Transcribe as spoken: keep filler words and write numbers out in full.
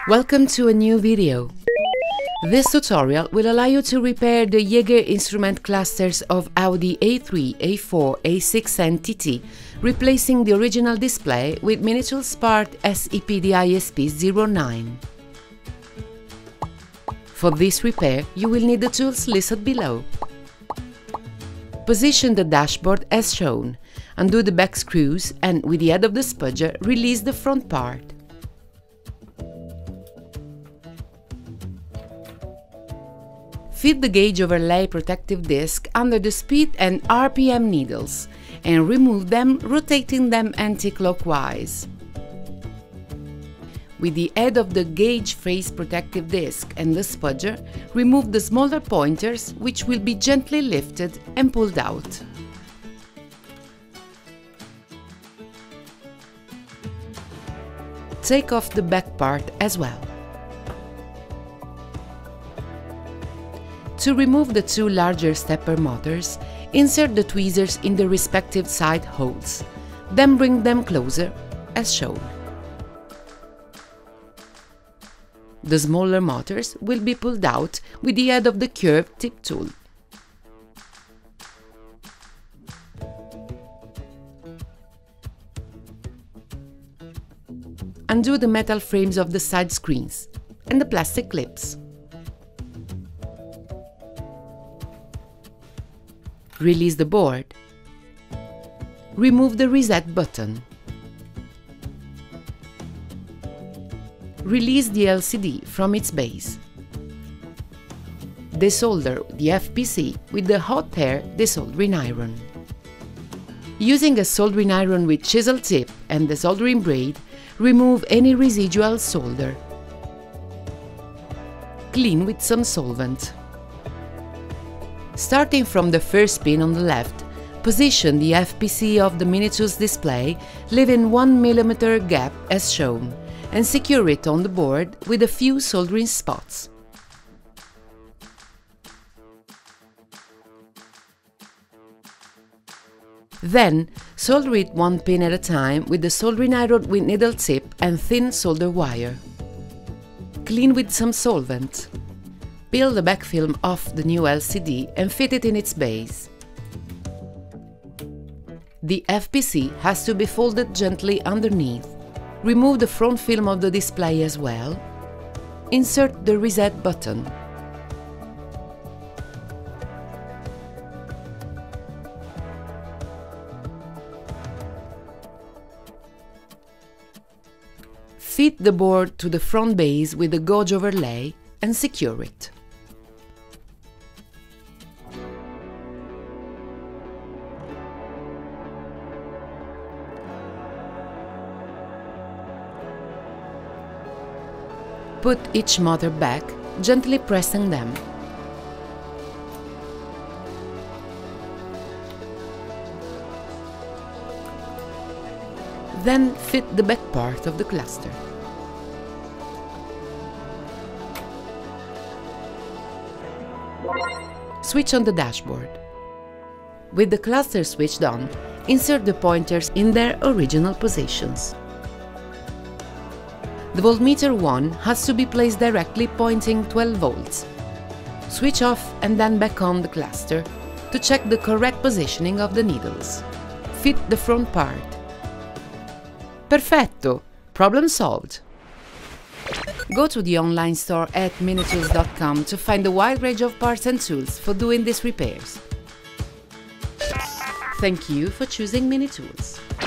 Welcome to a new video. This tutorial will allow you to repair the Jaeger instrument clusters of Audi A three, A four, A six and T T, replacing the original display with Minitools part S E P D I S P zero nine. For this repair, you will need the tools listed below. Position the dashboard as shown, undo the back screws and, with the head of the spudger, release the front part. Fit the gauge overlay protective disc under the speed and R P M needles and remove them, rotating them anti-clockwise. With the head of the gauge face protective disc and the spudger, remove the smaller pointers, which will be gently lifted and pulled out. Take off the back part as well. To remove the two larger stepper motors, insert the tweezers in the respective side holes, then bring them closer, as shown. The smaller motors will be pulled out with the head of the curved tip tool. Undo the metal frames of the side screens and the plastic clips. Release the board. Remove the reset button. Release the L C D from its base. Desolder the F P C with the hot air desoldering iron. Using a soldering iron with chisel tip and the soldering braid, remove any residual solder. Clean with some solvent. Starting from the first pin on the left, position the F P C of the Minitools display, leaving one millimeter gap as shown, and secure it on the board with a few soldering spots. Then, solder it one pin at a time with the soldering iron with needle tip and thin solder wire. Clean with some solvent. Peel the back film off the new L C D and fit it in its base. The F P C has to be folded gently underneath. Remove the front film of the display as well. Insert the reset button. Fit the board to the front base with the gauge overlay and secure it. Put each motor back, gently pressing them. Then fit the back part of the cluster. Switch on the dashboard. With the cluster switched on, insert the pointers in their original positions. The voltmeter one has to be placed directly pointing twelve volts. Switch off and then back on the cluster to check the correct positioning of the needles. Fit the front part. Perfetto! Problem solved! Go to the online store at minitools dot com to find a wide range of parts and tools for doing these repairs. Thank you for choosing Minitools.